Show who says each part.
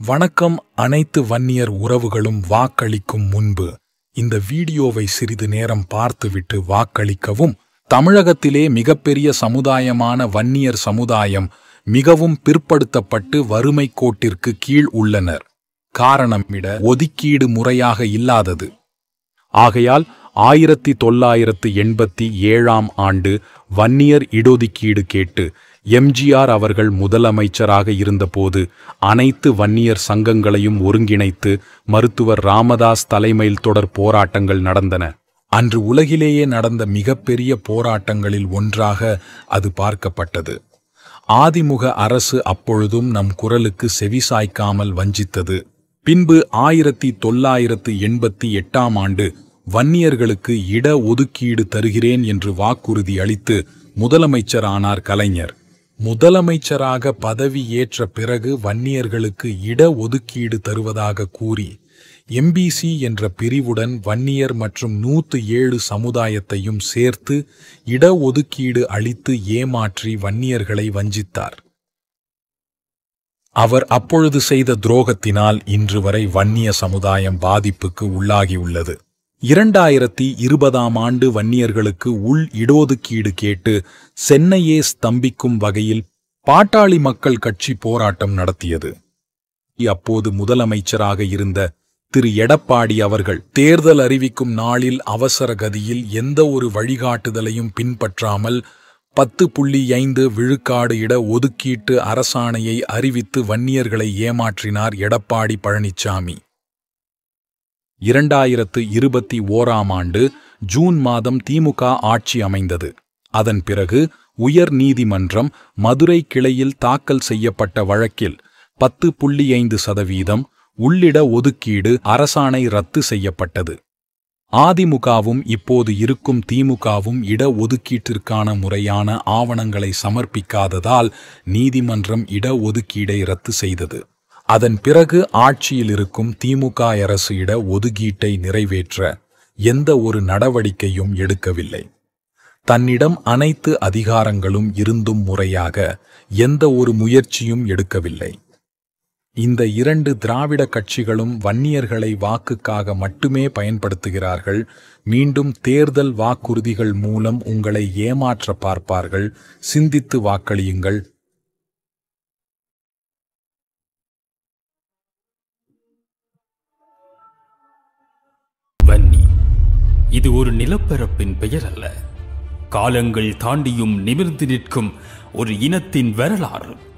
Speaker 1: வணக்கம். அனைத்து வன்னியர் உறவுகளும் வாக்களிக்கும் முன்பு இந்த வீடியோவை சிறிது நேரம் பார்த்துவிட்டு வாக்களிக்கவும். தமிழகத்திலே மிகப்பெரிய சமுதாயமான வன்னியர் சமுதாயம் மிகவும் பிற்படுத்தப்பட்டு வறுமை கோட்டிற்கு கீழ் உள்ளனர். காரணம் ஒதுக்கீடு முறையாக இல்லாதது. ஆகையால் 1987ஆம் ஆண்டு வன்னியர் இடஒதுக்கீடு கேட்டு எம்ஜிஆர் அவர்கள் முதலமைச்சராக இருந்தபோது அனைத்து வன்னியர் சங்கங்களையும் ஒருங்கிணைத்து மருத்துவர் ராமதாஸ் தலைமையில் தொடர் போராட்டங்கள் நடந்தன. அன்று உலகிலேயே நடந்த மிகப்பெரிய போராட்டங்களில் ஒன்றாக அது பார்க்கப்பட்டது. ஆதிமுக அரசு அப்பொழுதும் நம் குரலுக்கு செவிசாய்க்காமல் வஞ்சித்தது. பின்பு 1988ஆம் ஆண்டு வன்னியர்களுக்கு இட ஒதுக்கீடு தருகிறேன் என்று வாக்குறுதி அளித்து முதலமைச்சரானார் கலைஞர். முதலமைச்சராக பதவி ஏற்ற பிறகு வன்னியர்களுக்கு இட ஒதுக்கீடு தருவதாக கூறி எம்பிசி என்ற பிரிவுடன் வன்னியர் மற்றும் 107 சமுதாயத்தையும் சேர்த்து இட ஒதுக்கீடு அளித்து ஏமாற்றி வன்னியர்களை வஞ்சித்தார். அவர் அப்பொழுது செய்த துரோகத்தினால் இன்று வரை வன்னிய சமுதாயம் பாதிப்புக்கு உள்ளாகியுள்ளது. 2020ஆம் ஆண்டு வன்னியர்களுக்கு உள் இடஒதுக்கீடு கேட்டு சென்னையே ஸ்தம்பிக்கும் வகையில் பாட்டாளி மக்கள் கட்சி போராட்டம் நடத்தியது. அப்போது முதலமைச்சராக இருந்த திரு எடப்பாடி அவர்கள் தேர்தல் அறிவிக்கும் நாளில் அவசர கதியில் எந்த ஒரு வழிகாட்டுதலையும் பின்பற்றாமல் 10.5 விழுக்காடு இட ஒதுக்கீட்டு அரசாணையை அறிவித்து வன்னியர்களை ஏமாற்றினார் எடப்பாடி பழனிசாமி. 2021ஆம் ஆண்டு ஜூன் மாதம் திமுக ஆட்சி அமைந்தது. அதன் பிறகு உயர் நீதிமன்றம் மதுரை கிளையில் தாக்கல் செய்யப்பட்ட வழக்கில் 10.5% உள்ளிட ஒதுக்கீடு அரசாணை ரத்து செய்யப்பட்டது. அதிமுகவும் இப்போது இருக்கும் திமுகவும் இட ஒதுக்கீட்டிற்கான முறையான ஆவணங்களை சமர்ப்பிக்காததால் நீதிமன்றம் இட ஒதுக்கீடை ரத்து செய்தது. அதன் பிறகு ஆட்சியில் இருக்கும் திமுக அரசு இட ஒதுக்கீட்டை நிறைவேற்ற எந்த ஒரு நடவடிக்கையும் எடுக்கவில்லை. தன்னிடம் அனைத்து அதிகாரங்களும் இருந்தும் முறையாக எந்த ஒரு முயற்சியும் எடுக்கவில்லை. இந்த 2 திராவிட கட்சிகளும் வன்னியர்களை வாக்குக்காக மட்டுமே பயன்படுத்துகிறார்கள். மீண்டும் தேர்தல் வாக்குறுதிகள் மூலம் உங்களை ஏமாற்ற பார்ப்பார்கள். சிந்தித்து வாக்களியுங்கள்.
Speaker 2: வன்னி இது ஒரு நிலப்பரப்பின் பெயர் அல்ல. காலங்கள் தாண்டியும் நிமிர்ந்து நிற்கும் ஒரு இனத்தின் வரலாறு.